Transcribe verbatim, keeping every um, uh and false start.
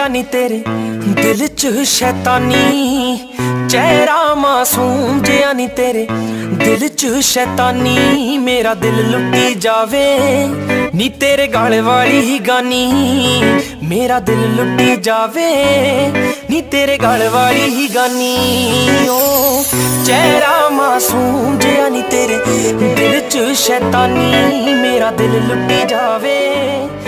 ਜਿਹਾ ਨੀ ਤੇਰੇ दिल च शैतानी, चेहरा मासूम जिहा नी तेरे दिल च शैतानी। मेरा दिल लुटी जावे नी तेरे गल वाली ही गानी, मेरा दिल लुटी जावे नी तेरे गल वाली ही गानी। ओ चेहरा मासूम जिहा नी तेरे दिल च शैतानी, मेरा दिल लुटी जावे